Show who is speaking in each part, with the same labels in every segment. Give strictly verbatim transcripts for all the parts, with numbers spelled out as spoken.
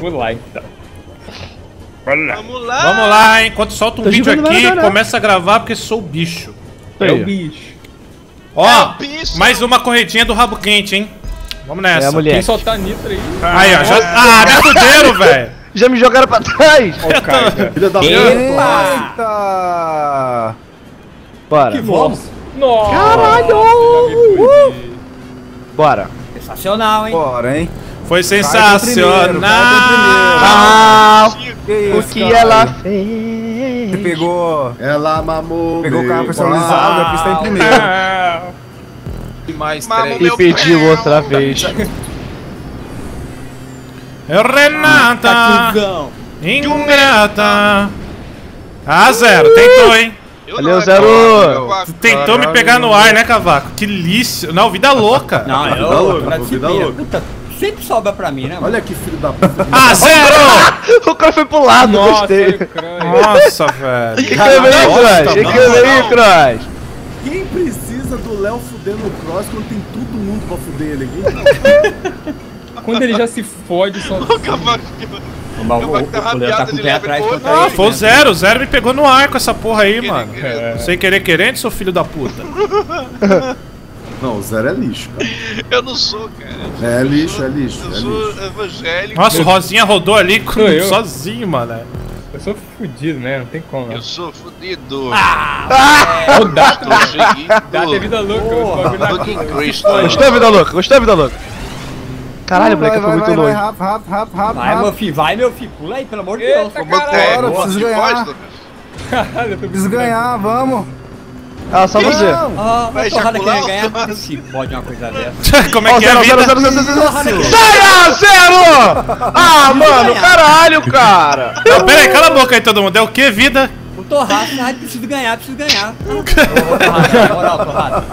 Speaker 1: Vamos lá, então.
Speaker 2: Vamos lá.
Speaker 3: Vamos lá, hein? Enquanto solta um
Speaker 4: Tô
Speaker 3: vídeo
Speaker 4: jogando,
Speaker 3: aqui,
Speaker 4: não, não, não.
Speaker 3: começa a gravar porque sou o bicho.
Speaker 1: É o bicho.
Speaker 3: Ó,
Speaker 2: É o bicho.
Speaker 3: mais uma corridinha do rabo quente, hein? Vamos nessa.
Speaker 4: É a mulher.
Speaker 1: Quem soltar nitro aí?
Speaker 3: Aí, ó. Já... Ah, me fuderam, velho.
Speaker 4: Já me jogaram pra trás!
Speaker 1: Ó o cara.
Speaker 5: Filha da
Speaker 4: Eita! Bora.
Speaker 1: Que vamos. Nossa.
Speaker 4: Caralho!
Speaker 1: Uh!
Speaker 4: Bora.
Speaker 6: Sensacional, hein?
Speaker 5: Bora, hein?
Speaker 3: Foi
Speaker 5: primeiro,
Speaker 3: sensacional.
Speaker 4: Ah,
Speaker 5: Que
Speaker 4: o
Speaker 5: isso,
Speaker 4: que
Speaker 5: cara?
Speaker 4: ela fez?
Speaker 5: Você pegou.
Speaker 7: Ela mamou.
Speaker 5: Pegou o carro
Speaker 7: meu
Speaker 5: personalizado, a pista em primeiro.
Speaker 8: E mais
Speaker 2: Mamou
Speaker 8: três.
Speaker 4: E
Speaker 2: meu
Speaker 4: pediu
Speaker 2: pé.
Speaker 4: outra vez.
Speaker 3: Renata,
Speaker 6: Cuzão.
Speaker 3: ingrata. Ah, Zero, tentou, hein?
Speaker 2: Eu
Speaker 4: Valeu,
Speaker 2: não,
Speaker 4: Zero.
Speaker 2: eu não,
Speaker 3: Tu tentou me pegar no ar, né, Cavaco? Que lício. Não, vida louca.
Speaker 6: Não,
Speaker 7: Vida
Speaker 6: eu
Speaker 7: louca,
Speaker 6: pra
Speaker 7: vida
Speaker 6: disciplina.
Speaker 7: louca.
Speaker 6: Puta, sempre sobra pra mim, né, mano?
Speaker 7: Olha que filho da puta.
Speaker 3: Ah, Zero!
Speaker 4: O cara foi pro lado,
Speaker 1: Nossa,
Speaker 4: gostei.
Speaker 1: olha o crânio.
Speaker 3: Nossa, velho.
Speaker 4: Que câmera aí, Cross? Que câmera aí, Cross?
Speaker 7: Quem precisa do Léo fudendo o Cross quando tem todo mundo pra fuder ele aqui?
Speaker 1: Quando ele já se fode, só...
Speaker 2: O cavaco.
Speaker 6: O, o, o, o Léo tá com o pé atrás contra
Speaker 3: Ah,
Speaker 6: ele,
Speaker 3: foi o
Speaker 6: né?
Speaker 3: Zero. O Zero me pegou no ar com essa porra aí, mano.
Speaker 1: É.
Speaker 3: Sem querer querendo, seu filho da puta.
Speaker 7: Não, o Zero é lixo, cara.
Speaker 2: Eu não sou, cara.
Speaker 7: É
Speaker 2: Eu
Speaker 7: lixo,
Speaker 2: sou-
Speaker 7: é lixo,
Speaker 2: Eu
Speaker 7: é
Speaker 2: sou
Speaker 7: lixo.
Speaker 2: evangélico.
Speaker 3: Nossa, o Rosinha rodou ali com-
Speaker 1: Sou eu.
Speaker 3: sozinho, mano.
Speaker 1: Eu sou fudido, né? Não tem como, não.
Speaker 2: Eu sou fudido.
Speaker 1: Ó o Dato.
Speaker 2: Tô seguindo.
Speaker 1: Dato é vida louca. Os bagulho na
Speaker 2: Fucking
Speaker 1: cara.
Speaker 2: Cristo.
Speaker 4: Gostou, vida louca? Gostou, vida louca? Caralho, moleque, foi muito
Speaker 5: vai,
Speaker 4: longe.
Speaker 5: Rápido, rápido, rápido, rápido.
Speaker 6: Vai, meu filho, vai, meu filho. Pula aí, pelo amor de
Speaker 1: Eita,
Speaker 6: Deus.
Speaker 1: caralho.
Speaker 2: É,
Speaker 5: Bora,
Speaker 2: gosto
Speaker 5: preciso
Speaker 2: de
Speaker 5: ganhar.
Speaker 2: voz, Lucas.
Speaker 1: Caralho, eu tô
Speaker 5: Preciso ganhar, vamos.
Speaker 4: Ah, só você.
Speaker 5: Não.
Speaker 6: Ah,
Speaker 2: Vai
Speaker 6: uma torrada que
Speaker 2: ejacular
Speaker 6: ele ganhar.
Speaker 2: ou não?
Speaker 6: Se pode uma coisa dessa.
Speaker 3: Como é
Speaker 4: Ó,
Speaker 3: que é a
Speaker 4: zero,
Speaker 3: vida?
Speaker 4: zero, zero, zero, zero,
Speaker 6: Torrada que
Speaker 4: zero.
Speaker 6: ele
Speaker 4: Saia, Zero! Ah, mano, caralho, cara.
Speaker 3: Não, pera aí, cala a boca aí, todo mundo. É o que, vida?
Speaker 6: O torrada, ai, preciso ganhar, preciso ganhar. Torrada, na moral, torrada.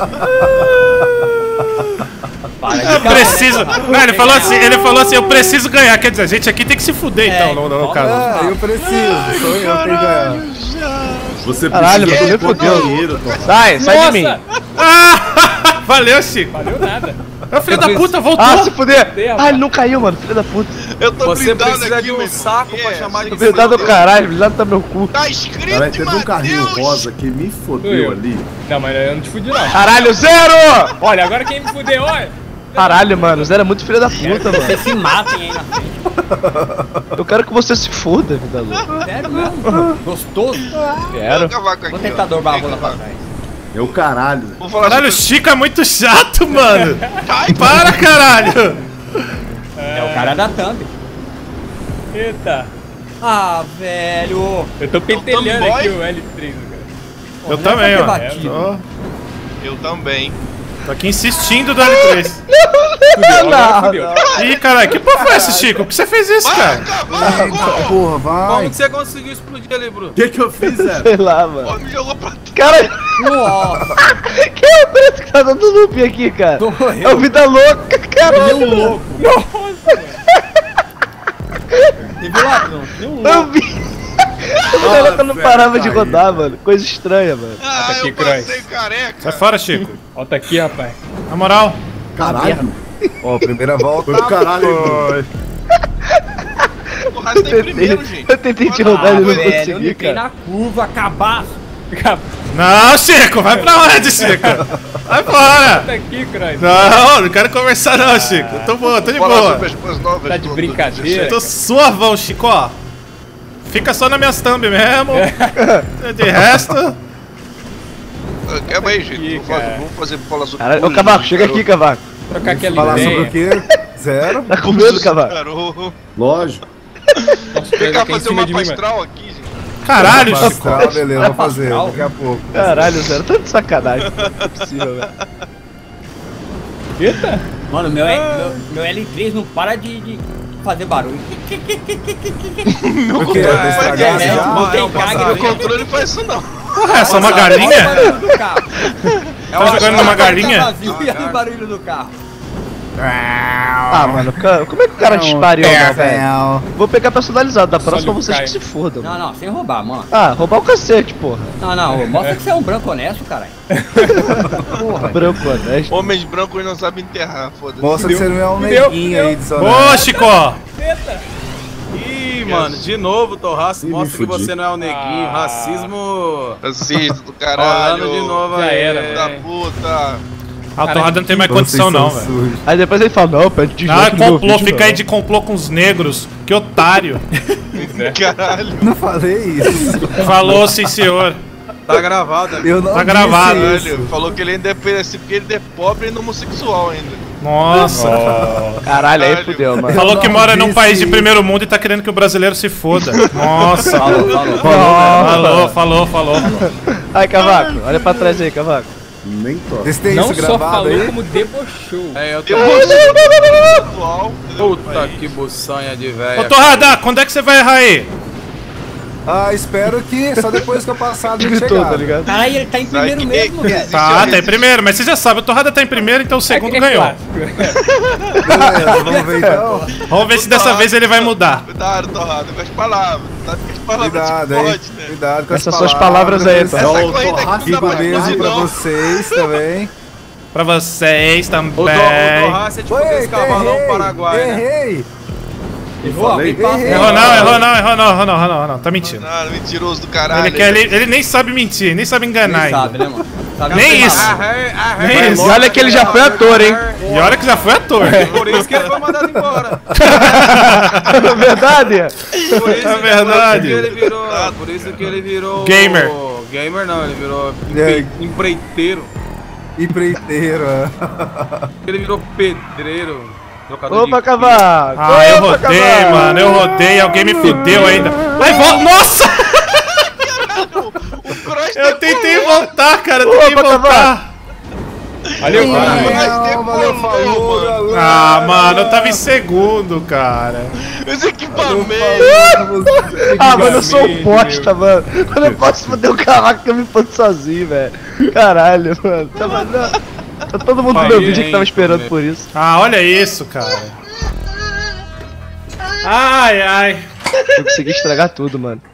Speaker 6: Para de
Speaker 3: Eu
Speaker 6: caô,
Speaker 3: preciso.
Speaker 6: né, torrada?
Speaker 3: Não, ele falou
Speaker 6: Tem que
Speaker 3: assim,
Speaker 6: ganhar.
Speaker 3: ele falou assim, eu preciso ganhar. Quer dizer, a gente aqui tem que se fuder,
Speaker 6: É,
Speaker 3: então, no, no
Speaker 6: igual-
Speaker 3: caso.
Speaker 5: É, eu preciso. Sou eu, tenho que ganhar.
Speaker 7: Você
Speaker 4: Caralho,
Speaker 7: precisa
Speaker 4: você me
Speaker 7: de
Speaker 4: fudeu.
Speaker 7: dinheiro, Tom.
Speaker 4: Sai, sai de mim.
Speaker 1: Nossa,
Speaker 3: Ah, valeu, Chico.
Speaker 1: valeu nada.
Speaker 3: Ô, filho da puta, voltou.
Speaker 4: Ah, se fuder.
Speaker 1: Fudeu,
Speaker 4: Ah, ele não caiu, mano, filho da puta.
Speaker 2: Eu tô
Speaker 8: Você
Speaker 2: blindado
Speaker 8: precisa
Speaker 2: aqui,
Speaker 8: de um
Speaker 2: meu irmão.
Speaker 8: saco pra
Speaker 2: É,
Speaker 8: chamar de
Speaker 2: sim,
Speaker 4: Verdade do
Speaker 2: sim.
Speaker 4: caralho, blindado tá meu cu.
Speaker 2: Tá escrito,
Speaker 7: Caralho, teve um carrinho
Speaker 2: Mateus.
Speaker 7: rosa que me
Speaker 1: Sou
Speaker 7: fodeu
Speaker 1: eu.
Speaker 7: ali.
Speaker 1: Não, mas eu não te fudi, não.
Speaker 4: Caralho, Zero!
Speaker 1: Olha, agora quem me fudeu, olha.
Speaker 4: Caralho, mano, o Zero é muito filho da puta, mano.
Speaker 6: Vocês se matem aí na frente.
Speaker 4: Eu quero que você se foda, vida louca.
Speaker 6: Sério mesmo? Gostoso?
Speaker 4: Quero.
Speaker 2: Olha o cavaco aqui,
Speaker 6: Vou
Speaker 2: ó.
Speaker 6: tentador barbola pra
Speaker 2: Vem,
Speaker 6: trás.
Speaker 7: É o caralho.
Speaker 2: Vou falar
Speaker 3: Caralho, o
Speaker 2: sobre-
Speaker 3: Chico é muito chato, mano.
Speaker 2: Ai,
Speaker 3: Para, caralho.
Speaker 6: É o cara da thumb.
Speaker 1: Eita.
Speaker 6: Ah, velho.
Speaker 1: Eu tô pentelhando
Speaker 2: Tomboy.
Speaker 1: aqui o L três, cara.
Speaker 3: Eu
Speaker 6: Não
Speaker 3: também,
Speaker 6: é pra
Speaker 3: ó.
Speaker 6: ter batido.
Speaker 3: Tô,
Speaker 2: Eu também.
Speaker 3: tô aqui insistindo do L três.
Speaker 1: Fudeu, agora fudeu.
Speaker 3: Ih, caralho, que porra foi essa, Chico? Por que você fez isso,
Speaker 2: Vai,
Speaker 3: cara?
Speaker 2: cavaco!
Speaker 5: Porra, vai.
Speaker 8: Como que você conseguiu explodir ali, Bruno?
Speaker 7: O que que eu fiz, Zero?
Speaker 4: Sei lá, mano.
Speaker 2: Pô, me jogou pra trás.
Speaker 4: Cara,
Speaker 6: Nossa,
Speaker 4: quem é o preto que tá dando loop aqui, cara?
Speaker 6: tô
Speaker 4: É o vida louca, caralho.
Speaker 6: Nenhum louco. Você viu lá, Bruno? Nenhum
Speaker 4: Eu
Speaker 6: louco.
Speaker 4: vi. O cara não
Speaker 7: Zero,
Speaker 4: parava de
Speaker 7: caiu.
Speaker 4: rodar, mano. Coisa estranha, mano.
Speaker 2: Ah,
Speaker 1: aqui,
Speaker 2: eu passei
Speaker 1: Croix.
Speaker 2: careca.
Speaker 3: Sai fora, Chico.
Speaker 1: Volta aqui, rapaz.
Speaker 3: Na moral.
Speaker 7: Caralho.
Speaker 5: Ó, primeira volta.
Speaker 7: Foi do caralho.
Speaker 5: Foi.
Speaker 2: O Rasta tá em primeiro, gente.
Speaker 4: Eu tentei te
Speaker 2: Olha
Speaker 4: rodar e
Speaker 6: Ah,
Speaker 4: não
Speaker 6: velho, eu
Speaker 4: consegui,
Speaker 6: entrei
Speaker 4: cara.
Speaker 6: na curva, cabaço.
Speaker 3: Não, Chico, vai pra onde, Chico? Vai fora.
Speaker 1: Volta aqui, Croix.
Speaker 3: Não, não quero conversar não, Chico. Eu tô boa, tô de
Speaker 2: Falar
Speaker 3: boa.
Speaker 2: sobre as coisas novas.
Speaker 1: Tá de
Speaker 2: do- do
Speaker 1: brincadeira?
Speaker 2: dezessete.
Speaker 3: Tô suavão, Chico, ó. Fica só nas minhas thumb mesmo. De resto.
Speaker 2: Ah, Calma aí, gente.
Speaker 1: Aqui,
Speaker 2: Vamos fazer,
Speaker 1: cara.
Speaker 2: vamos fazer falar sobre
Speaker 4: Caralho, ô
Speaker 2: coisas
Speaker 4: Cavaco,
Speaker 2: dos
Speaker 4: chega aqui,
Speaker 2: garotos.
Speaker 4: Cavaco.
Speaker 1: Trocar aquela
Speaker 5: Falar sobre o
Speaker 1: ideia.
Speaker 5: quê? Zero.
Speaker 4: Tá com medo, Cavaco?
Speaker 2: Garoto.
Speaker 7: Lógico.
Speaker 1: Nossa,
Speaker 2: Vem
Speaker 1: pega
Speaker 2: cá
Speaker 1: aqui em
Speaker 2: fazer
Speaker 1: cima
Speaker 2: uma
Speaker 1: de mim, mano.
Speaker 2: astral aqui, gente.
Speaker 3: Caralho, Chico.
Speaker 5: Astral, beleza, vou fazer
Speaker 6: Astral.
Speaker 5: daqui a pouco.
Speaker 4: Caralho, Zero, tá de sacanagem. Não é possível, velho.
Speaker 1: Eita.
Speaker 6: Mano, meu, meu, meu L três não para de, de fazer barulho.
Speaker 5: O quê? Tá estragado
Speaker 6: É,
Speaker 5: já?
Speaker 6: não tem
Speaker 2: Meu
Speaker 6: carga.
Speaker 2: controle faz isso não.
Speaker 3: Porra, essa é uma
Speaker 6: Olha o
Speaker 3: galinha?
Speaker 6: barulho do carro.
Speaker 3: Tá jogando numa galinha?
Speaker 6: Vazio, e olha o barulho do carro.
Speaker 4: Ah, mano, ca- como é que o cara dispara em uma, velho?
Speaker 5: Não.
Speaker 4: Vou pegar personalizado, da próxima
Speaker 1: Olha o
Speaker 4: vocês
Speaker 1: Caio.
Speaker 4: que se fodam.
Speaker 6: Não, não, sem roubar, mano.
Speaker 4: Ah, roubar o cacete, porra.
Speaker 6: Não, não, mostra que você é um branco honesto, caralho. Porra.
Speaker 4: Branco, honesto.
Speaker 2: Homens brancos não sabem enterrar, foda-se.
Speaker 5: Mostra que você não é um
Speaker 1: Fudeu,
Speaker 5: neguinho
Speaker 1: fudeu.
Speaker 5: aí de sono.
Speaker 3: Ô, Chico.
Speaker 1: Eita.
Speaker 8: Ih, mano, de novo, Torraço.
Speaker 7: Ih,
Speaker 8: Mostra que
Speaker 7: me fudi.
Speaker 8: você não é o neguinho.
Speaker 1: Ah.
Speaker 8: Racismo.
Speaker 2: Racista do caralho.
Speaker 8: Rolando de novo
Speaker 1: Já
Speaker 8: aí.
Speaker 1: era,
Speaker 2: Da puta.
Speaker 3: A torrada não tem mais
Speaker 5: Vocês
Speaker 3: condição,
Speaker 5: são
Speaker 3: não, velho.
Speaker 5: sujos.
Speaker 4: Aí depois ele fala, não, pede de
Speaker 3: Ah, complô, fica aí de complô com os negros. Que otário.
Speaker 2: Caralho.
Speaker 5: Não falei isso.
Speaker 3: Falou, sim, senhor.
Speaker 8: Tá gravado. amigo.
Speaker 5: Eu não
Speaker 3: Tá
Speaker 5: disse
Speaker 3: gravado.
Speaker 5: isso.
Speaker 2: Caralho. Falou que ele ainda é assim porque ele é pobre e homossexual ainda.
Speaker 3: Nossa.
Speaker 4: Caralho, aí
Speaker 2: Caralho.
Speaker 4: fudeu, mano.
Speaker 3: Falou
Speaker 5: Eu
Speaker 3: que
Speaker 5: não
Speaker 3: mora num
Speaker 5: disse
Speaker 3: país de
Speaker 5: isso.
Speaker 3: primeiro mundo e tá querendo que o brasileiro se foda. Nossa.
Speaker 6: Falou, falou.
Speaker 3: Falou, falou, falou.
Speaker 4: Ai, Cavaco, olha pra trás aí, Cavaco.
Speaker 7: Nem toca.
Speaker 5: Vocês têm
Speaker 1: Não
Speaker 5: isso
Speaker 1: só
Speaker 5: gravado
Speaker 1: falou,
Speaker 5: aí?
Speaker 1: como debochou.
Speaker 8: É, eu tô.
Speaker 2: Homossexual.
Speaker 8: Puta que buçanha de
Speaker 3: Ô,
Speaker 8: velho.
Speaker 3: Torrada, quando é que você vai errar aí?
Speaker 5: Ah, espero que só depois que eu passar do
Speaker 4: Gritou,
Speaker 5: chegar.
Speaker 4: tá ligado?
Speaker 6: Caralho, ele tá em
Speaker 2: Sabe
Speaker 6: primeiro
Speaker 2: que-
Speaker 6: mesmo,
Speaker 2: que
Speaker 6: velho.
Speaker 2: existe-
Speaker 3: Tá, tá em
Speaker 2: existe-
Speaker 3: primeiro, mas você já sabe, o Torrada tá em primeiro, então o segundo
Speaker 1: É
Speaker 3: ganhou.
Speaker 1: clássico.
Speaker 5: Beleza, vamos ver então.
Speaker 3: Vamos ver se dessa vez ele vai mudar.
Speaker 2: Cuidado, Torrado, com as palavras. Cuidado com as palavras
Speaker 5: Cuidado,
Speaker 2: te
Speaker 5: hein?
Speaker 2: fode, né?
Speaker 5: Cuidado com
Speaker 4: Essas
Speaker 5: as
Speaker 4: suas palavras aí,
Speaker 2: Essa
Speaker 4: tá?
Speaker 7: Ó, o
Speaker 2: corrida aqui
Speaker 7: Torraço
Speaker 2: não dá
Speaker 5: Um
Speaker 2: pra
Speaker 5: beijo
Speaker 2: conduzir,
Speaker 5: pra
Speaker 2: não.
Speaker 5: vocês também.
Speaker 3: Pra vocês
Speaker 8: O, Tor- o
Speaker 3: também.
Speaker 8: Torraço é tipo aqueles cavalão paraguai, né?
Speaker 5: errei.
Speaker 6: Errou, alguém passa.
Speaker 5: Errei.
Speaker 3: Errou não, errou não, errou não, errou não, errou não, errou não. Tá mentindo.
Speaker 2: Ah, mentiroso do caralho.
Speaker 3: Ele, quer, ele, ele nem sabe mentir, nem sabe enganar
Speaker 6: Nem
Speaker 3: ainda.
Speaker 6: sabe, né, mano? Sabe
Speaker 3: Nem
Speaker 6: que
Speaker 3: isso.
Speaker 6: tá
Speaker 8: Arre, arre,
Speaker 3: Nem
Speaker 8: vai
Speaker 3: isso.
Speaker 4: E
Speaker 8: logo,
Speaker 4: olha que ele já foi ator, hein?
Speaker 3: E olha que já foi ator.
Speaker 8: Por isso que ele foi mandado embora.
Speaker 4: É verdade?
Speaker 8: Por isso,
Speaker 3: É verdade.
Speaker 8: Por isso que ele virou. Por isso que ele virou.
Speaker 3: Gamer.
Speaker 8: Gamer não, ele virou
Speaker 5: É.
Speaker 8: empre- empreiteiro.
Speaker 5: Empreiteiro.
Speaker 8: Ele virou pedreiro. Trocador
Speaker 4: Opa,
Speaker 8: de-
Speaker 4: Cavaco!
Speaker 3: Ah, eu
Speaker 4: Opa,
Speaker 3: rodei,
Speaker 4: Cavaco!
Speaker 3: mano, eu rodei, alguém me fudeu ainda. Ai, volta, nossa!
Speaker 2: O Cross
Speaker 3: Eu tentei voltar, cara, eu tentei
Speaker 4: Opa,
Speaker 3: voltar.
Speaker 1: Valeu,
Speaker 2: Não,
Speaker 1: cara.
Speaker 2: mas
Speaker 5: valeu,
Speaker 2: decolou,
Speaker 5: falou,
Speaker 2: mano.
Speaker 5: galera.
Speaker 3: Ah, mano, eu tava em segundo, cara.
Speaker 2: Esse equipamento.
Speaker 4: Ah, mano, eu sou um
Speaker 1: Meu
Speaker 4: bosta, mano. Quando eu posso foder o Cavaco, eu me fodo sozinho, velho. Caralho, mano. Tava, não. Tá todo mundo no meu vídeo que tava esperando por isso.
Speaker 3: Ah, olha isso, cara. Ai, ai.
Speaker 4: Eu consegui estragar tudo, mano.